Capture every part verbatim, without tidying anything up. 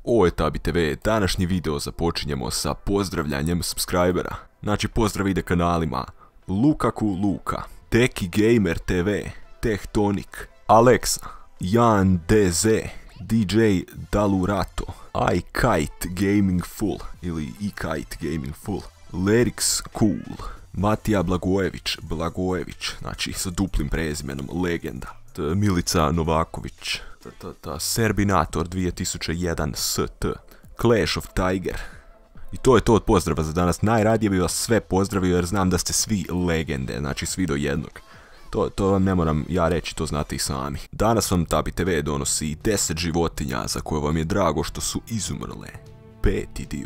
Ovo je Tabi te ve, današnji video započinjemo sa pozdravljanjem subscribera. Znači pozdrav ide kanalima Lukaku Luka, Deki Gamer te ve, Tehtonik, Alexa, Jan de ze, di džej Dalurato, iKite Gaming Full ili iKite Gaming Full, Lerix Cool, Matija Blagojević, Blagojević, znači sa duplim prezimenom, legenda, Milica Novaković, Serbinator dvije tisuće jedan st, Clash of Tiger. I to je to od pozdrava za danas. Najradije bi vas sve pozdravio jer znam da ste svi legende, znači svi do jednog. To, to vam ne moram ja reći, to znate i sami. Danas vam Tabi te ve donosi deset životinja za koje vam je drago što su izumrle. Peti dio.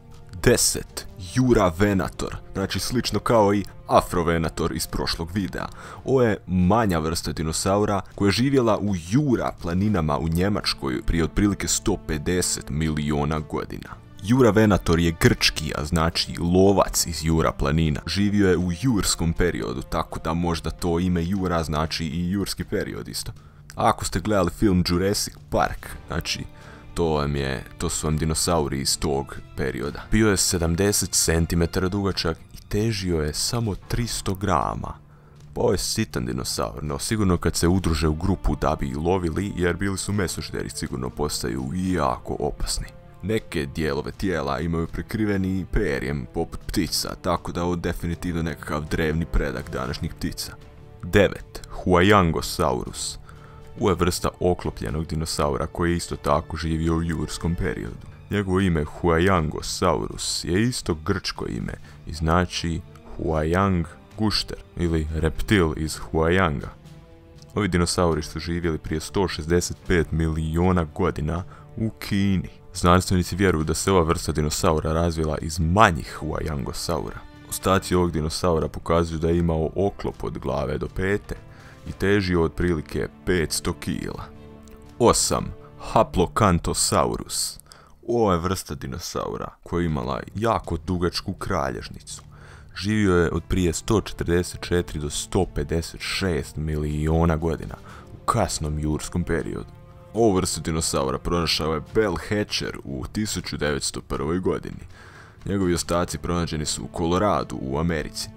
deset. Jura Venator, znači slično kao i Afrovenator iz prošlog videa. Ovo je manja vrsta dinosaura koja je živjela u Jura planinama u Njemačkoj prije otprilike sto pedeset miliona godina. Jura Venator je grčki, a znači lovac iz Jura planina. Živio je u jurskom periodu, tako da možda to ime Jura znači i jurski period isto. A ako ste gledali film Jurassic Park, znači to vam je, to su vam dinosauri iz tog perioda. Bio je sedamdeset centimetara dugačak i težio je samo tristo grama. Pa ovo je sitan dinosaur, no sigurno kad se udruže u grupu da bi ih lovili, jer bili su mesožderi, sigurno postaju jako opasni. Neke dijelove tijela imaju prekriveni perjem poput ptica, tako da ovo definitivno nekakav drevni predak današnjih ptica. devet. Huayangosaurus. Ovo je vrsta oklopljenog dinosaura koji je isto tako živio u jurskom periodu. Njegovo ime Huayangosaurus je isto grčko ime i znači Huayang gušter ili reptil iz Huayanga. Ovi dinosauri su živjeli prije sto šezdeset pet miliona godina u Kini. Znanstvenici vjeruju da se ova vrsta dinosaura razvila iz manjih Huayangosaura. Ostaci ovog dinosaura pokazuju da je imao oklop od glave do pete i težio otprilike petsto kila. osam. Haplocantosaurus. Ovo je vrsta dinosaura koja je imala jako dugačku kralježnicu. Živio je od prije sto četrdeset četiri do sto pedeset šest miliona godina u kasnom jurskom periodu. Ovu vrstu dinosaura pronašao je Bell Hatcher u tisuću devetsto prvoj godini. Njegovi ostaci pronađeni su u Koloradu u Americi.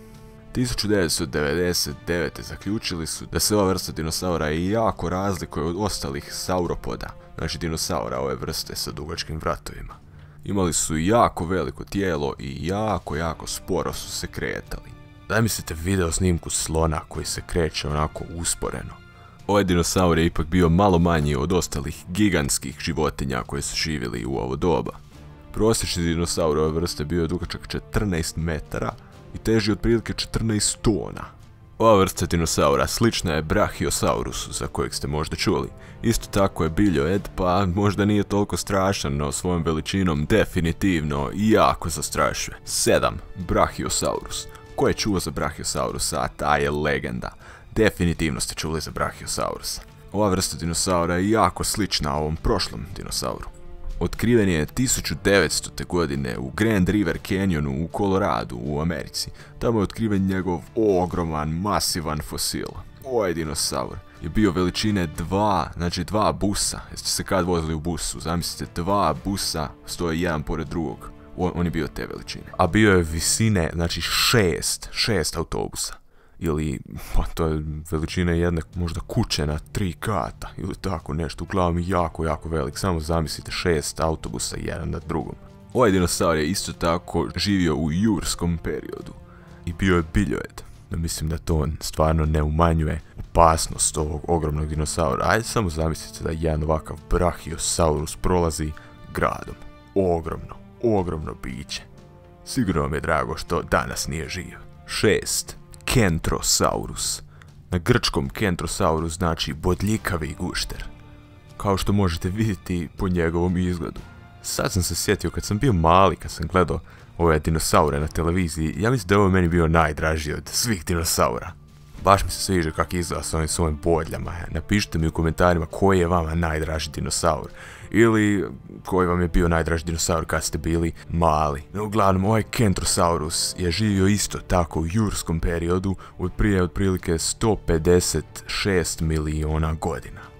tisuću devetsto devedeset devete. zaključili su da se ova vrsta dinosaura i jako razlikuje od ostalih sauropoda, znači dinosaura ove vrste sa dugačkim vratovima. Imali su jako veliko tijelo i jako, jako sporo su se kretali. Zamislite video snimku slona koji se kreće onako usporeno. Ovaj dinosaur je ipak bio malo manji od ostalih gigantskih životinja koje su živjeli u ovo doba. Prosječni dinosaur ove vrste bio je dugačak četrnaest metara i teži otprilike četrnaest tona. Ova vrsta dinosaura slična je Brachiosaurusu za kojeg ste možda čuli. Isto tako je biljoed, pa možda nije toliko strašan, no svojom veličinom definitivno i jako zastrašuje. sedam. Brachiosaurus. Ko je čuo za Brachiosaurusa, a ta je legenda. Definitivno ste čuli za Brachiosaurusa. Ova vrsta dinosaura je jako slična ovom prošlom dinosauru. Otkriven je tisuću devetstote. godine u Grand River Canyonu u Koloradu u Americi. Tamo je otkriven njegov ogroman, masivan fosil. Ovaj dinosaur je bio veličine dva, znači dva busa. Jeste se kad vozili u busu? Zamislite, dva busa stoje jedan pored drugog. On, on je bio te veličine. A bio je visine, znači šest, šest autobusa. Ili, pa to je veličina jedne možda kuće na tri kata ili tako nešto, uglavnom jako, jako velik, samo zamislite šest autobusa jedan na drugom. Ovaj dinosaur je isto tako živio u jurskom periodu i bio je biljoed. No, mislim da to stvarno ne umanjuje opasnost ovog ogromnog dinosaura. Ajde samo zamislite da jedan ovakav Brachiosaurus prolazi gradom. Ogromno, ogromno biće. Sigurno vam je drago što danas nije živ. šest. Kentrosaurus. Na grčkom Kentrosaurus znači bodljikavi gušter. Kao što možete vidjeti po njegovom izgledu. Sad sam se sjetio kad sam bio mali, kad sam gledao ove dinosaure na televiziji, ja mislim da je ovo meni bio najdraži od svih dinosaura. Baš mi se sviđa kako izgleda s ovim svojim bodljama. Napišite mi u komentarima koji je vama najdraži dinosaur. Ili koji vam je bio najdraži dinosaur kad ste bili mali. No, uglavnom, ovaj Kentrosaurus je živio isto tako u jurskom periodu od prije otprilike sto pedeset šest miliona godina.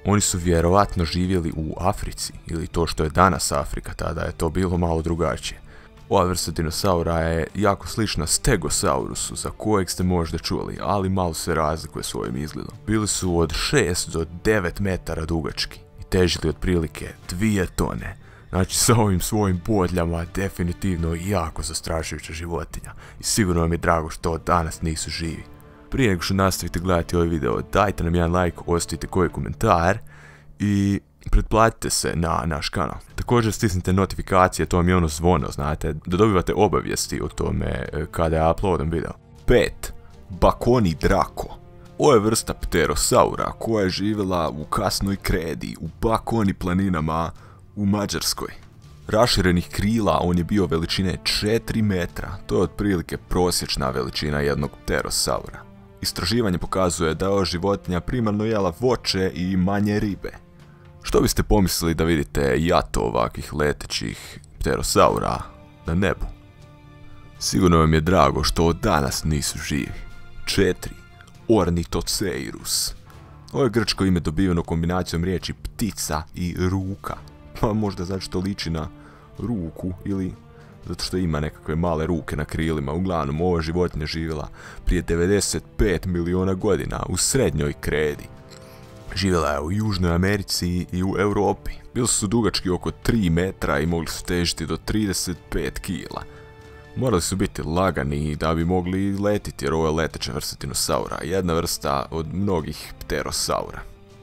Oni su vjerovatno živjeli u Africi, ili to što je danas Afrika, tada je to bilo malo drugačije. Ova vrsta dinosaura je jako slična Stegosaurusu, za kojeg ste možda čuli, ali malo se razlikuje svojim izgledom. Bili su od šest do devet metara dugački i težili otprilike dvije tone. Znači, sa ovim svojim bodljama definitivno jako zastrašujuća životinja i sigurno vam je drago što danas nisu živi. Prije nego što nastavite gledati ovaj video, dajte nam jedan like, ostavite koji komentar i pretplatite se na naš kanal. Također stisnite notifikacije, to vam je ono zvono, znate, da dobivate obavijesti o tome kada ja uploadam video. pet. Bakoni Draco. Ovo je vrsta pterosaura koja je živjela u kasnoj kredi, u Bakoni planinama u Mađarskoj. Raširenih krila on je bio veličine četiri metra, to je otprilike prosječna veličina jednog pterosaura. Istraživanje pokazuje da je ova životinja primarno jela voće i manje ribe. Što biste pomislili da vidite jato ovakvih letećih pterosaura na nebu? Sigurno vam je drago što od danas nisu živi. četiri. Ornithoceirus. Ovo je grčko ime dobiveno kombinacijom riječi ptica i ruka. Pa možda zato što liči na ruku ili zato što ima nekakve male ruke na krilima. Uglavnom, ova životinja živjela prije devedeset pet miliona godina u srednjoj kredi. Živjela je u Južnoj Americi i u Europi. Bili su dugački oko tri metra i mogli su težiti do trideset pet kila. Morali su biti lagani da bi mogli letiti jer ovo je leteća vrsta dinosaura, jedna vrsta od mnogih pterosaura.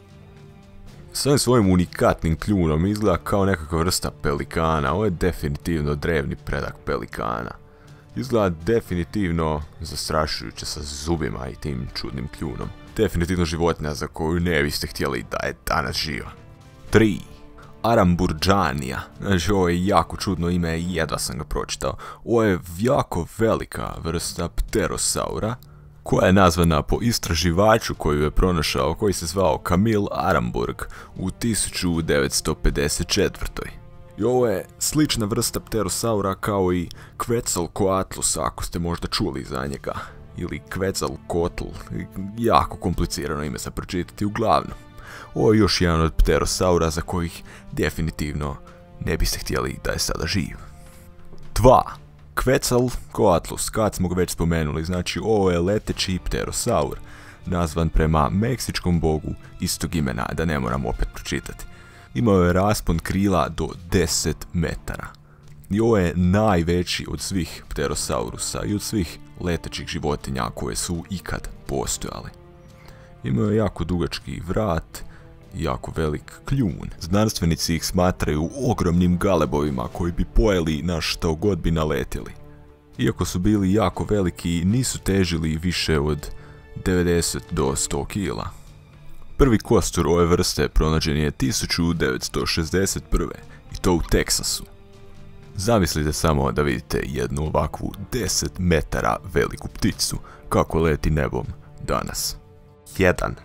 S ovim svojim unikatnim kljunom izgleda kao nekakva vrsta pelikana, ovo je definitivno drevni predak pelikana. Izgleda definitivno zastrašujuće sa zubima i tim čudnim kljunom. Definitivno životinja za koju ne biste htjeli da je danas živa. tri. Aramburđanija. Znači, ovo je jako čudno ime i jedva sam ga pročitao. Ovo je jako velika vrsta pterosaura koja je nazvana po istraživaču koju je pronašao, koji se zvao Camille Aramburg u tisuću devetsto pedeset četvrtoj. I ovo je slična vrsta pterosaura kao i Quetzalcoatlus, ako ste možda čuli za njega. Ili Quetzalcoatl, jako komplicirano ime za pročitati uglavnom. Ovo je još jedan od pterosaura za kojih definitivno ne biste htjeli da je sada živ. dva. Quetzalcoatlus, kad smo ga već spomenuli, znači ovo je leteći pterosaur, nazvan prema meksičkom bogu istog imena, da ne moram opet pročitati. Imao je raspon krila do deset metara. I ovo je najveći od svih pterosaurusa i od svih letećih životinja koje su ikad postojale. Imao je jako dugački vrat i jako velik kljun. Znanstvenici ih smatraju ogromnim galebovima koji bi pojeli na što god bi naletjeli. Iako su bili jako veliki, nisu težili više od devedeset do sto kila. Prvi kostur ove vrste pronađen je tisuću devetsto šezdeset prve i to u Teksasu. Zamislite samo da vidite jednu ovakvu deset metara veliku pticu kako leti nebom danas. jedan.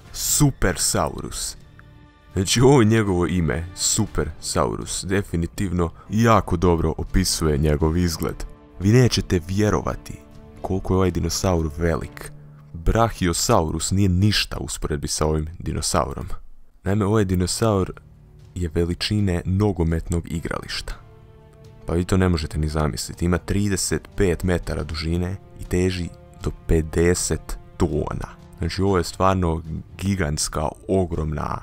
Supersaurus. Znači, ovo njegovo ime, Supersaurus, definitivno jako dobro opisuje njegov izgled. Vi nećete vjerovati koliko je ovaj dinosaur velik. Brachiosaurus nije ništa usporedbi sa ovim dinosaurom. Naime, ovaj dinosaur je veličine nogometnog igrališta. Pa vi to ne možete ni zamisliti. Ima trideset pet metara dužine i teži do pedeset tona. Znači, ovo je stvarno gigantska, ogromna,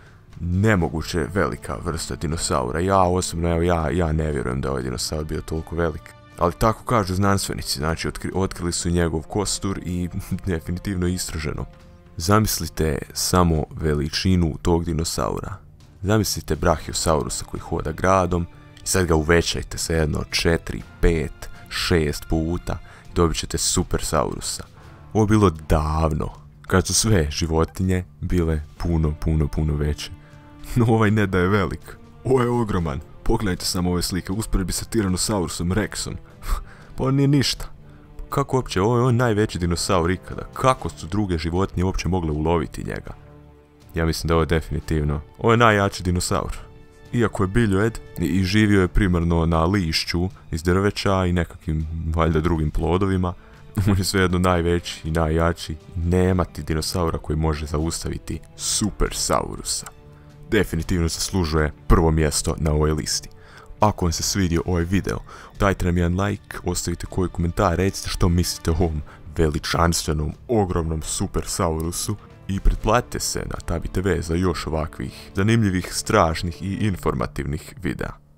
nemoguće velika vrsta dinosaura. Ja osobno, evo, ja, ja ne vjerujem da je ovaj dinosaur bio toliko velik. Ali tako kažu znanstvenici, znači otkri, otkrili su njegov kostur i definitivno istraženo. Zamislite samo veličinu tog dinosaura. Zamislite Brachiosaurusa koji hoda gradom i sad ga uvećajte sa jedno četiri, pet, šest puta i dobit ćete Supersaurusa. Ovo je bilo davno, kad su sve životinje bile puno, puno, puno veće. No ovaj ne da je velik, ovo je ogroman. Pogledajte samo ove slike, usporedbi sa Tyrannosaurusom Rexom. Pa on nije ništa. Kako uopće, ovo je on najveći dinosaur ikada. Kako su druge životinje uopće mogle uloviti njega? Ja mislim da ovo je definitivno. Ovo je najjači dinosaur. Iako je biljojed i živio je primarno na lišću iz drveća i nekakvim, valjda, drugim plodovima, On je svejedno najveći i najjači. Nema ti dinosaura koji može zaustaviti Supersaurusa. Definitivno zaslužuje prvo mjesto na ovoj listi. Ako vam se svidio ovaj video, dajte nam jedan like, ostavite koji komentar, recite što mislite o ovom veličanstvenom, ogromnom Supersaurusu i pretplatite se na Tabi te ve za još ovakvih zanimljivih, strašnih i informativnih videa.